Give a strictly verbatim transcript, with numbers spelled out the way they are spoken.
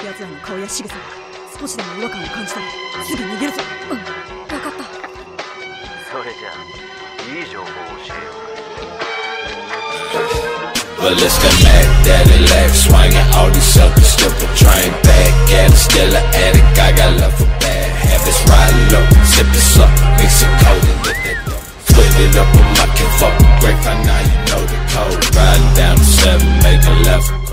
奴らの顔や仕草、少しでも違和感を感じたらすぐ逃げるぞ。うん、分かった。 それじゃあいい情報を教えよう。 Well, it's the Mac Daddy Lack, swinging all these suckers, still a train back at it, still an addict, I got love for bad habits, ride low, sip it suck, mix it cold and let that dough. Split it up on my kid, fuck with grapevine, now you know the code, riding down the seven, make a left.